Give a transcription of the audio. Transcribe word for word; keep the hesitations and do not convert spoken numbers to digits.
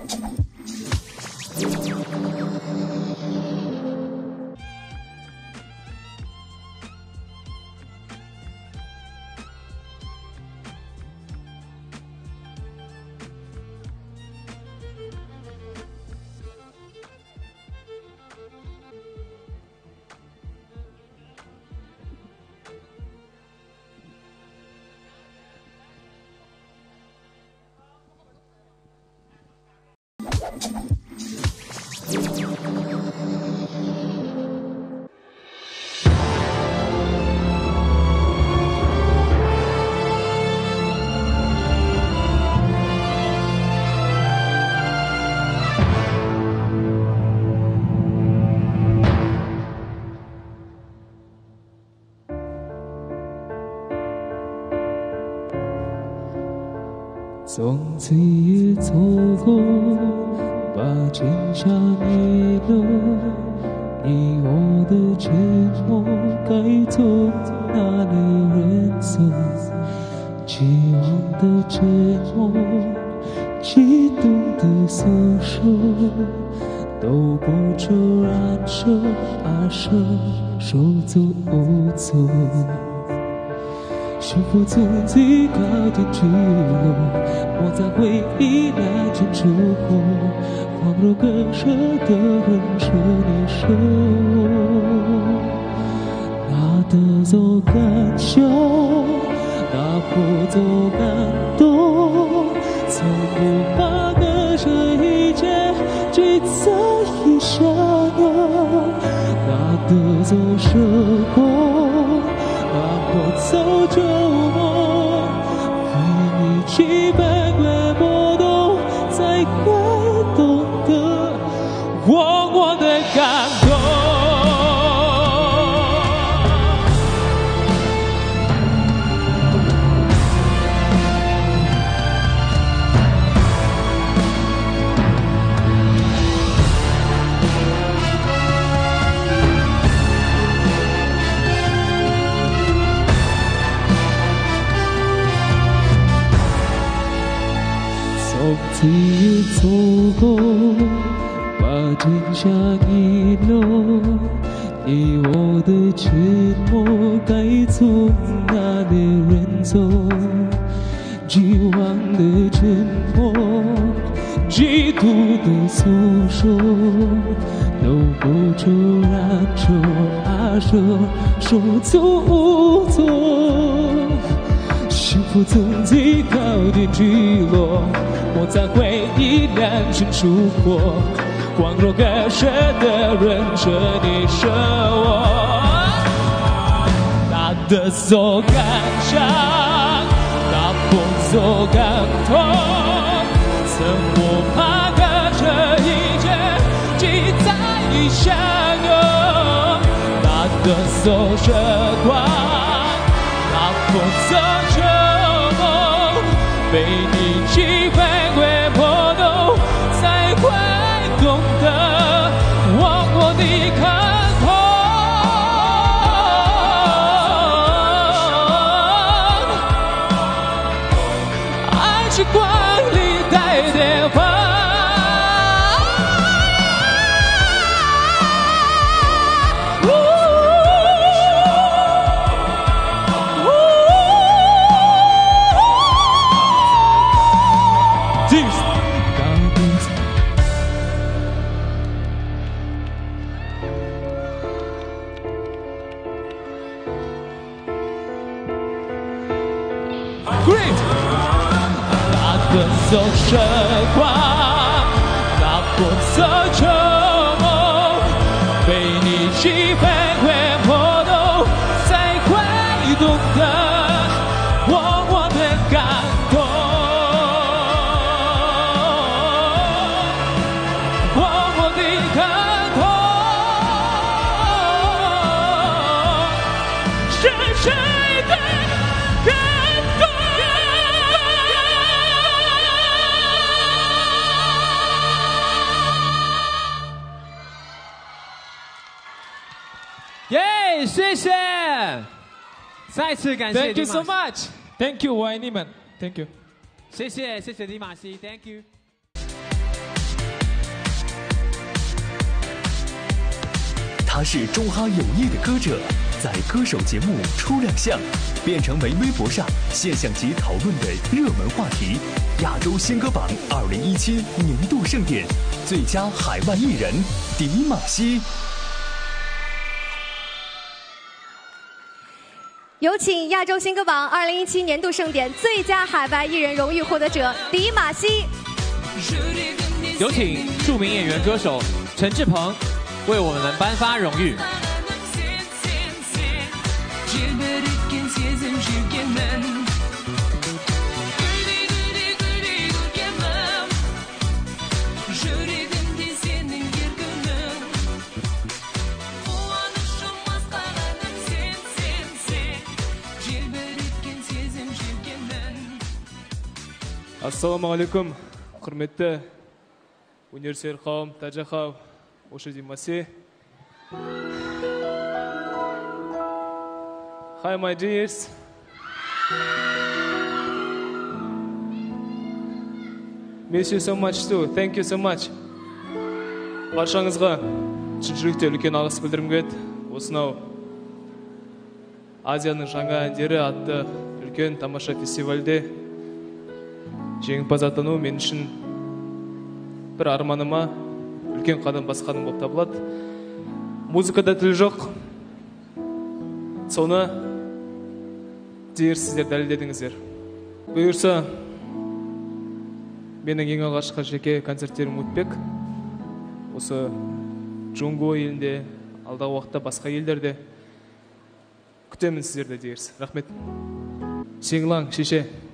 从此也错过，把今宵遗落。你我的沉默，该从哪里认错？期望的折磨，激动的诉说，都不出燃烧啊手，手足无措。幸福从最高点坠落，我在回忆那间烛火，恍若割舍的人是你手，那得走感伤，那不走感动，从不怕割舍一切，只在意相拥，那得走生活。我走旧梦，为你去翻滚波动，才会懂得我我的感动。从此也错过，把今宵遗落。你我的沉默，该从哪里认错？绝望的沉默，嫉妒的诉说，都不出燃烧啊手，手足无措。幸福从最高点坠落，我在回忆燃身烛火，恍若割舍的人是你是我，那得走感伤，那不走感痛，曾不怕割舍一切，只在意相拥，那得走时光，那不走被你击败会波动，才会懂得我我的看痛，爱是光里带电话。Great， 那个走时光，那不走旧梦，被你击败会波动，才会懂得我我的感动，我我的感动，是谁的感动？ 耶，谢谢，再次感谢 Thank you so much. Thank you， 我爱你们。Thank you。 谢谢，谢谢李马西 ，Thank you。 他是中哈有意的歌者，在歌手节目初亮相，变成为微博上现象级讨论的热门话题。亚洲新歌榜二零一七年度盛典最佳海外艺人迪玛希。 有请亚洲新歌榜二零一七年度盛典最佳海外艺人荣誉获得者迪玛希。 有请著名演员歌手陈志朋为我们颁发荣誉。 Ассалаумағалейкум, құрметті университет қауым, тәжіқау, ошы Димаси. Hi, my dears. Miss you so much too. Thank you so much. Баршаңызға шын жүректен үлкен алғыс білдіргім келеді. Осынау Азияның жаңа әндері атты үлкен тамаша фестивальде жеңімпаз атану мен үшін бір арманыма үлкен қадам басқаным болып табылады. Музыкада тіл жоқ. Соны дер сіздер дәлелдедіңіздер. Бұйырса, менің ең алғашқы жеке концерттерім өтпек. Осы Джунго елінде, алдағы уақытта басқа елдерде күтемін сіздерді дерсіз. Рахмет. Сеңлаң, шеше.